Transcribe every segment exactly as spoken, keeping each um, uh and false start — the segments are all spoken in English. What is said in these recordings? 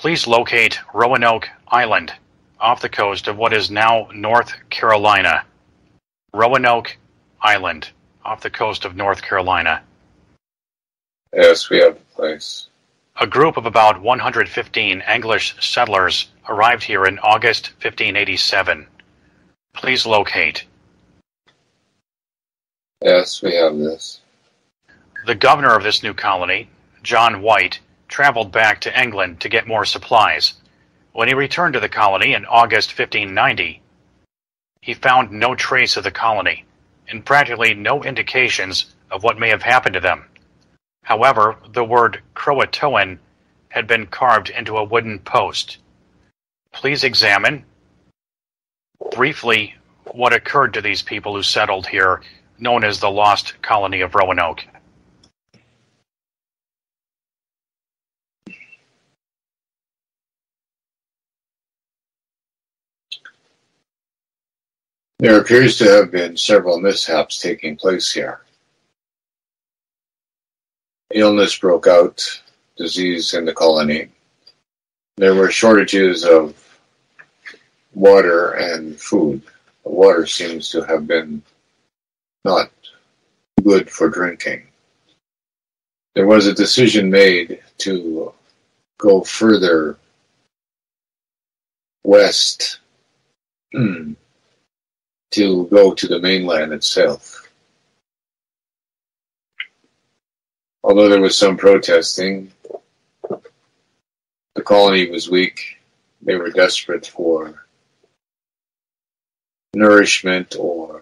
Please locate Roanoke Island off the coast of what is now North Carolina. Roanoke Island off the coast of North Carolina. Yes, we have the place. A group of about one hundred fifteen English settlers arrived here in August fifteen eighty-seven. Please locate. Yes, we have this. The governor of this new colony, John White, traveled back to England to get more supplies. When he returned to the colony in August fifteen ninety, he found no trace of the colony and practically no indications of what may have happened to them. However, the word Croatoan had been carved into a wooden post. Please examine briefly what occurred to these people who settled here, known as the Lost Colony of Roanoke. There appears to have been several mishaps taking place here. Illness broke out, disease in the colony. There were shortages of water and food. The water seems to have been not good for drinking. There was a decision made to go further west to go to the mainland itself. Although there was some protesting, the colony was weak. They were desperate for nourishment or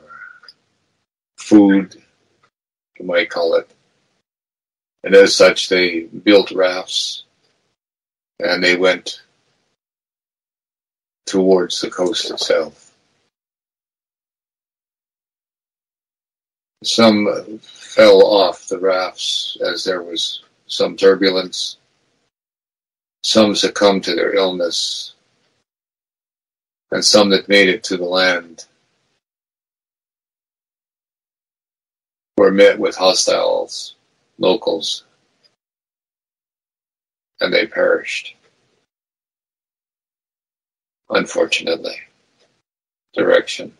food, you might call it. And as such, they built rafts and they went towards the coast itself. Some fell off the rafts as there was some turbulence. Some succumbed to their illness. And some that made it to the land were met with hostiles, locals, and they perished. Unfortunately. Direction.